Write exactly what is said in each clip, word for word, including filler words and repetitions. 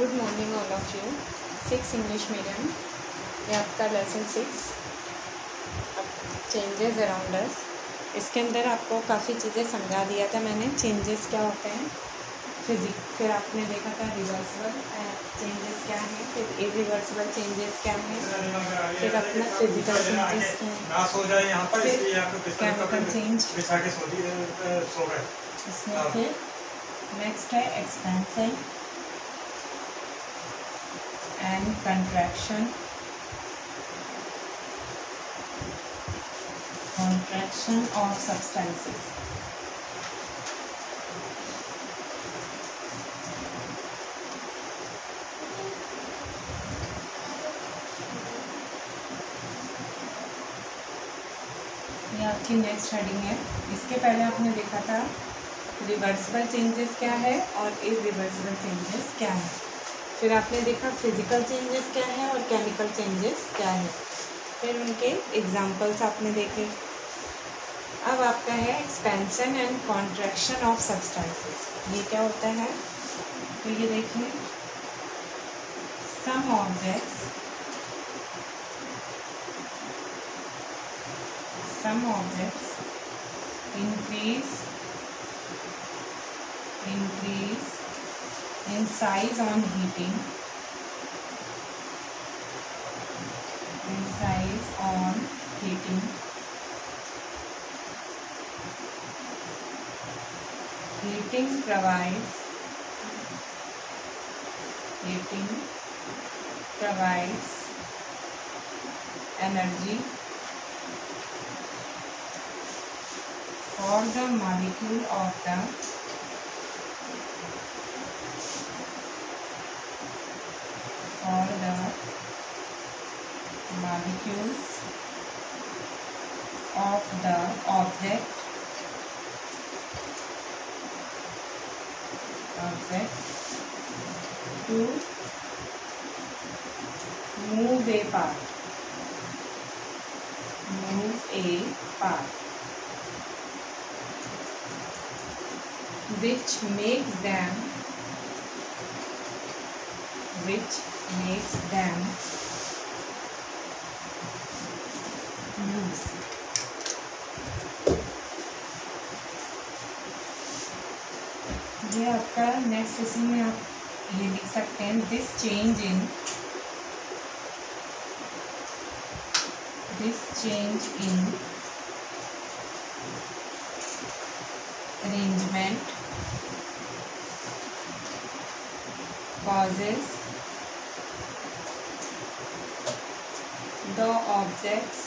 Good morning all of you. Six English medium, ये आपका lesson six changes around us. इसके अंदर आपको काफ़ी चीज़ें समझा दिया था मैंने, चेंजेस क्या होते हैं, फिजिक, फिर आपने देखा था रिवर्सिबल चेंजेस क्या हैं, फिर इरिवर्सिबल चेंजेस क्या हैं, फिर अपना फिजिकल चेंजेस क्या हैं, फिर केमिकल चेंज, इसमें फिर नेक्स्ट है expansion and contraction, contraction of substances. ये आपकी नेक्स्ट हेडिंग है। इसके पहले आपने देखा था रिवर्सिबल चेंजेस क्या है और इरिवर्सिबल चेंजेस क्या है। फिर आपने देखा फिजिकल चेंजेस क्या है और केमिकल चेंजेस क्या है। फिर उनके एग्जाम्पल्स आपने देखे। अब आपका है expansion and contraction of substances. ये क्या होता है, तो ये देखिए, some objects some objects increase increase in size on heating in size on heating heating provides heating provides energy for the molecule of the for the molecules of the object object to move a part move a part which makes them which makes them loose. ये आपका next इसी में आप ये लिख सकते हैं, this change in this change in arrangement causes the objects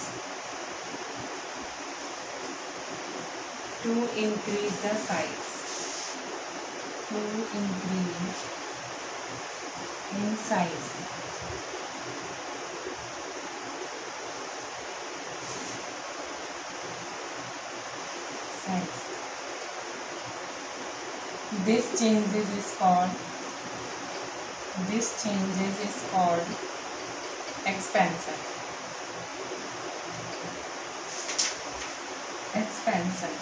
to increase the size to increase in size. Size. This changes is called this changes is called expansion. Expansion.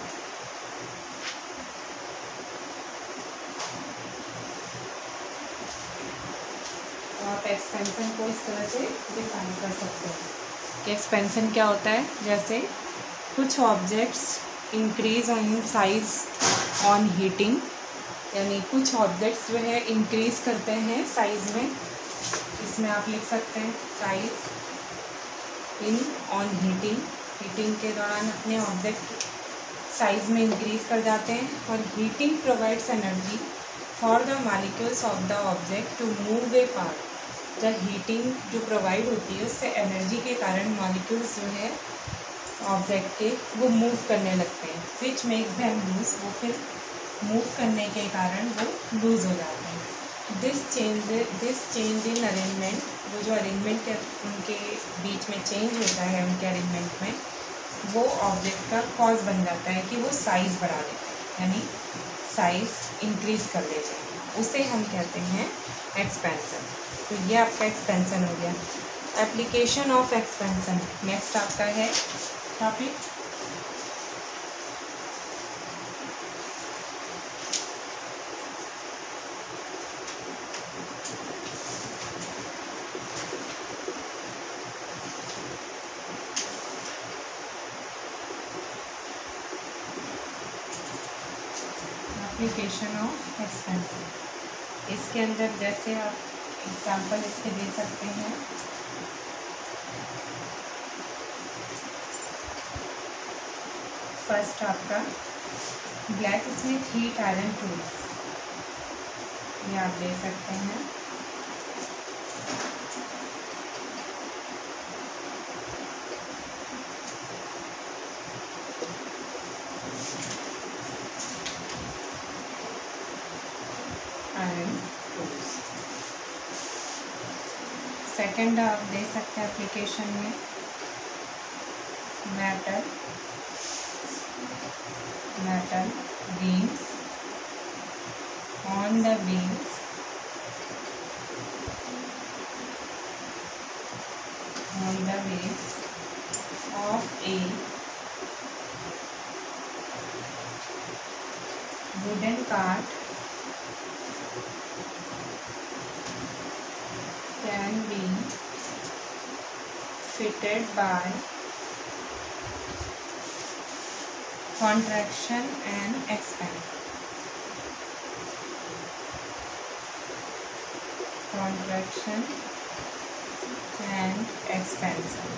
आप एक्सपेंशन को इस तरह से डिफाइन कर सकते हैं कि expansion क्या होता है। जैसे कुछ objects increase in size on heating, यानी कुछ ऑब्जेक्ट्स जो है इंक्रीज करते हैं साइज में। इसमें आप लिख सकते हैं size in on heating, heating के दौरान अपने ऑब्जेक्ट साइज में इंक्रीज कर जाते हैं। और heating provides energy for the molecules of the object to move apart. जब हीटिंग जो प्रोवाइड होती है उससे एनर्जी के कारण मॉलिक्यूल्स जो है ऑब्जेक्ट के वो मूव करने लगते हैं, विच मेक्स देम लूज, वो फिर मूव करने के कारण वो लूज हो जाते हैं। This change this change in arrangement, वो जो अरेंजमेंट के उनके बीच में चेंज होता है उनके अरेंजमेंट में, वो ऑब्जेक्ट का कॉज बन जाता है कि वो साइज़ बढ़ा देते हैं, यानी साइज़ इंक्रीज़ कर देते हैं, उसे हम कहते हैं एक्सपेंशन। तो ये आपका एक्सपेंशन हो गया। एप्लीकेशन ऑफ एक्सपेंशन नेक्स्ट आपका है टॉपिक। एप्लीकेशन ऑफ एक्सपेंशन, इसके अंदर जैसे आप एग्जाम्पल इसके दे सकते हैं। फर्स्ट आपका blacksmith heat iron tools, ये आप दे सकते हैं। Iron tools. सेकंड आप दे सकते हैं एप्लीकेशन में metal metal beams on the beams on the beams of a wooden cart can be fitted by contraction and expansion, contraction and expansion।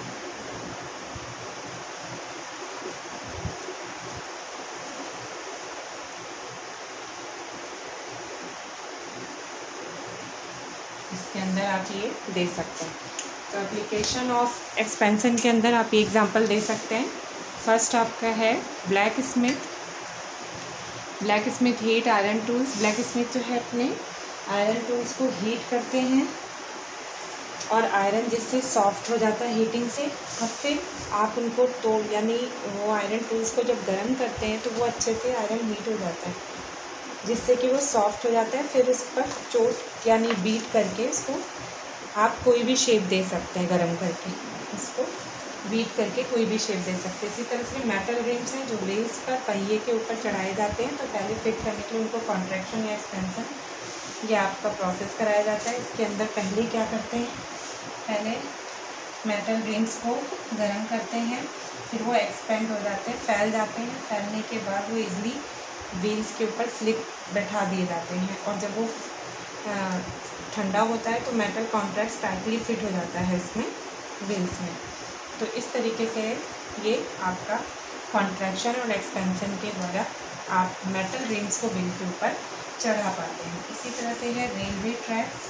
इसके अंदर आप ये दे सकते हैं। तो एप्लीकेशन ऑफ एक्सपेंशन के अंदर आप ये एग्जांपल दे सकते हैं। फर्स्ट आपका है blacksmith, blacksmith heat iron tools. Blacksmith जो है अपने आयरन टूल्स को हीट करते हैं और आयरन जिससे सॉफ्ट हो जाता है हीटिंग से, और फिर आप उनको तोड़ यानी वो आयरन टूल्स को जब गर्म करते हैं तो वो अच्छे से आयरन हीट हो जाता है जिससे कि वो सॉफ्ट हो जाता है। फिर उस पर चोट यानी बीट करके उसको आप कोई भी शेप दे सकते हैं, गर्म करके इसको बीट करके कोई भी शेप दे सकते हैं। इसी तरह से मेटल रिम्स हैं जो व्हील्स पर पहिए के ऊपर चढ़ाए जाते हैं, तो पहले फिट करने के लिए उनको कॉन्ट्रैक्शन या एक्सपेंशन ये आपका प्रोसेस कराया जाता है। इसके अंदर पहले क्या करते हैं, पहले मेटल रिम्स को गर्म करते हैं, फिर वो एक्सपेंड हो जाते हैं, फैल जाते हैं। फैलने के बाद वो इजली व्हील्स के ऊपर स्लिप बैठा दिए जाते हैं, और जब वो ठंडा होता है तो मेटल कॉन्ट्रैक्ट टाइटली फिट हो जाता है इसमें व्हील्स में। तो इस तरीके से ये आपका कॉन्ट्रैक्शन और एक्सपेंशन के द्वारा आप मेटल रिंग्स को व्हील के ऊपर चढ़ा पाते हैं। इसी तरह से है रेलवे ट्रैक्स।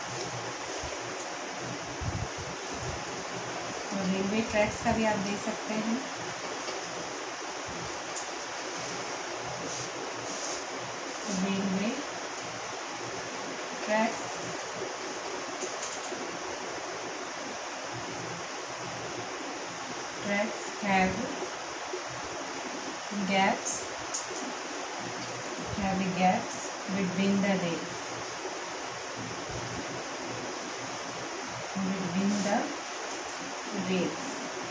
तो रेलवे ट्रैक्स का भी आप देख सकते हैं। Railway tracks tracks have gaps have gaps between the rails between the rails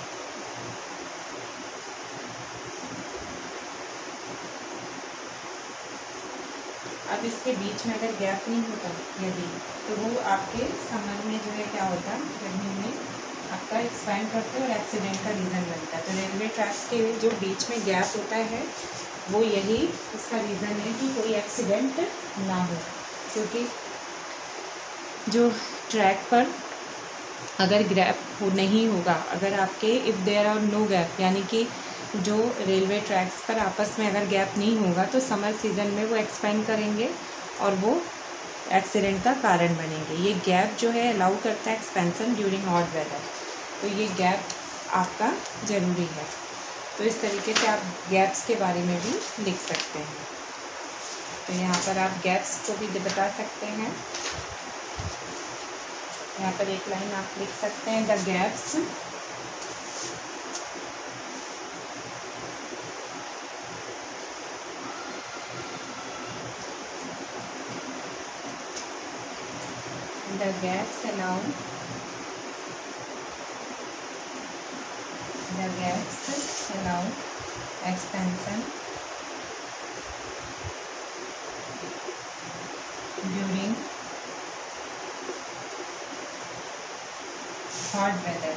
अब इसके बीच में अगर गैप नहीं होता यदि, तो वो आपके समर में जो है क्या होता है, गर्मी में आपका एक्सपेंड करते हैं और एक्सीडेंट का रीज़न बनता है। तो रेलवे ट्रैक्स के जो बीच में गैप होता है वो यही इसका रीज़न है कि कोई एक्सीडेंट ना हो, क्योंकि जो ट्रैक पर अगर गैप हो नहीं होगा, अगर आपके if there are no gap यानी कि जो रेलवे ट्रैक्स पर आपस में अगर गैप नहीं होगा तो समर सीज़न में वो एक्सपेंड करेंगे और वो एक्सीडेंट का कारण बनेंगे। ये गैप जो है अलाउ करता है एक्सपेंशन ड्यूरिंग हॉट वेदर, तो ये गैप आपका ज़रूरी है। तो इस तरीके से आप गैप्स के बारे में भी लिख सकते हैं। तो यहाँ पर आप गैप्स को भी बता सकते हैं। यहाँ पर एक लाइन आप लिख सकते हैं, the gaps the gaps allow the gaps allow expansion during hot weather।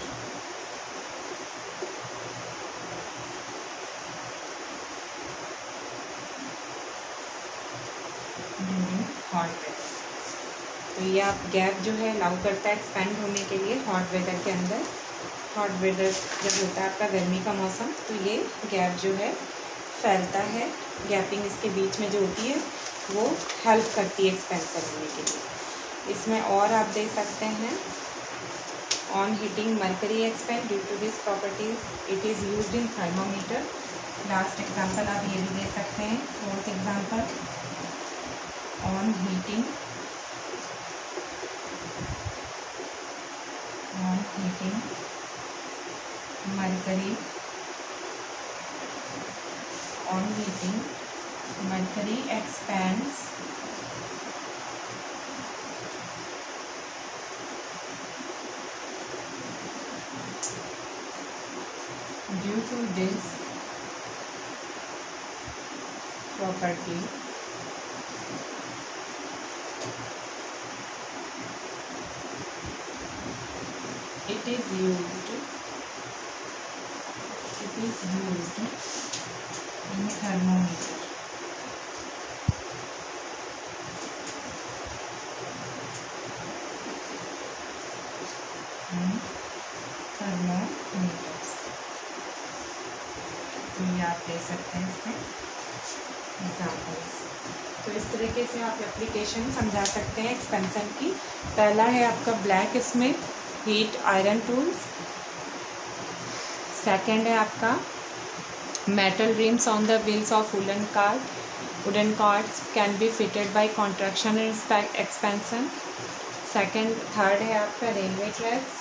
Hot weather. तो ये आप गैप जो है अलाउ करता है एक्सपेंड होने के लिए हॉट वेदर के अंदर। हॉट वेदर जब होता है आपका गर्मी का मौसम, तो ये गैप जो है फैलता है, गैपिंग इसके बीच में जो होती है वो हेल्प करती है एक्सपेंशन होने के लिए। इसमें और आप दे सकते हैं on heating mercury expand due to this properties it is used in thermometer. Last example आप ये भी दे सकते हैं, fourth example on heating on heating mercury on heating mercury expands due to this property it is used it is used in thermometer। in thermometers तो ये आप दे सकते हैं इसमें एग्जाम्पल्स। तो इस तरीके से आप एप्लीकेशन समझा सकते हैं एक्सपेंशन की। पहला है आपका ब्लैक इसमें हीट आयरन टूल्स। सेकेंड है आपका metal rims on the wheels of wooden cart. Wooden carts can be fitted by contraction and expansion. Second third है आपका रेलवे ट्रैक्स।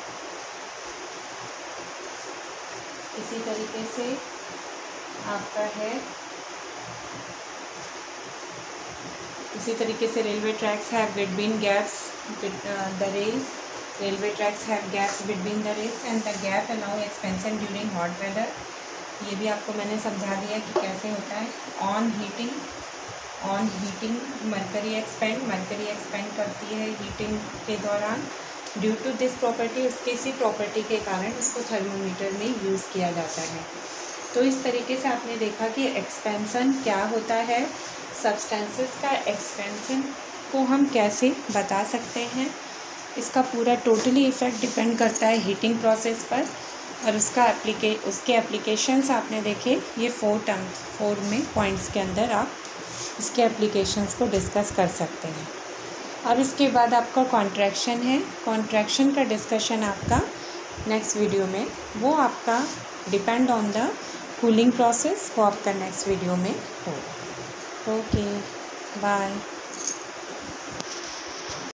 इसी तरीके से आपका है इसी तरीके से railway tracks have between gaps the rails Railway tracks have gaps between the rails and the gap allow expansion during hot weather। ये भी आपको मैंने समझा दिया कि कैसे होता है। On heating on heating mercury expand mercury expand करती है हीटिंग के दौरान। ड्यू टू दिस प्रॉपर्टी उसके इसी प्रॉपर्टी के कारण इसको थर्मोमीटर में यूज़ किया जाता है। तो इस तरीके से आपने देखा कि एक्सपेंशन क्या होता है, सब्सटेंसेस का एक्सपेंशन को हम कैसे बता सकते हैं। इसका पूरा टोटली इफ़ेक्ट डिपेंड करता है हीटिंग प्रोसेस पर, और उसका एप्लीके उसके एप्लीकेशंस आपने देखे ये फोर टर्म फोर में पॉइंट्स के अंदर आप इसके एप्लीकेशंस को डिस्कस कर सकते हैं। अब इसके बाद आपका कॉन्ट्रैक्शन है। कॉन्ट्रैक्शन का डिस्कशन आपका नेक्स्ट वीडियो में, वो आपका depend on the cooling process, वो आपका नेक्स्ट वीडियो में होगा। Okay bye.